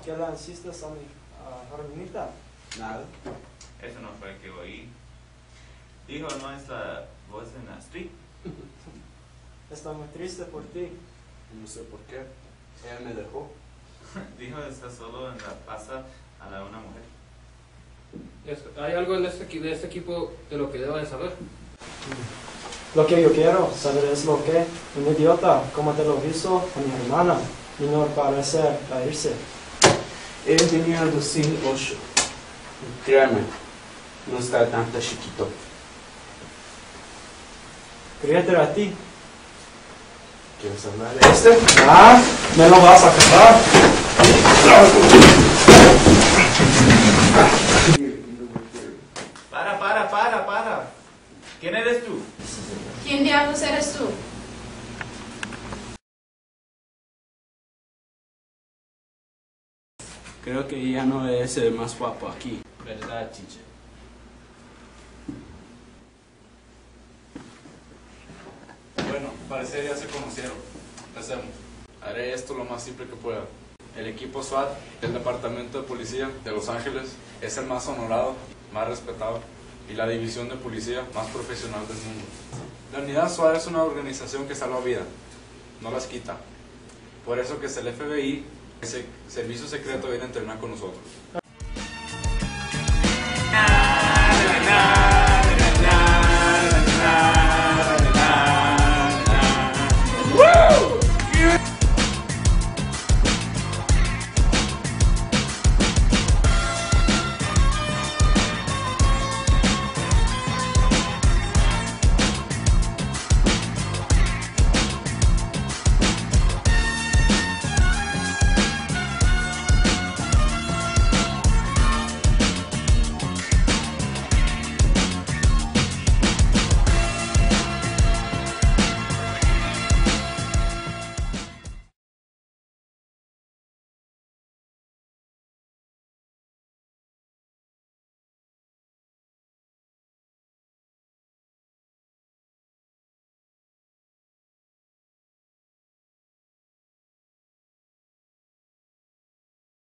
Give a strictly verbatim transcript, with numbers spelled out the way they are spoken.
¿Qué le insistes a mi uh, hermanita? Nada. Eso no fue el que oí. Dijo, no es la voz en la street. Estoy muy triste por ti. No sé por qué. Ella me dejó. Dijo, está solo en la plaza a la una mujer. ¿Hay algo en este, de este equipo de lo que debo de saber? Lo que yo quiero saber es lo que un idiota, como te lo hizo a mi hermana, y no parece reírse. Él tenía dos mil ocho. Créame, no está tan chiquito. Créete a ti. ¿Quieres hablar de este? Ah, me lo vas a acabar. Para, para, para, para. ¿Quién eres tú? ¿Quién diablos eres tú? Creo que ella no es el más guapo aquí. ¿Verdad, Chiche? Bueno, parece ya se conocieron. ¿Qué hacemos? Haré esto lo más simple que pueda. El equipo SWAT del Departamento de Policía de Los Ángeles es el más honorado, más respetado y la división de policía más profesional del mundo. La unidad SWAT es una organización que salva vidas, no las quita. Por eso que es el F B I, ese servicio secreto viene a entrenar con nosotros.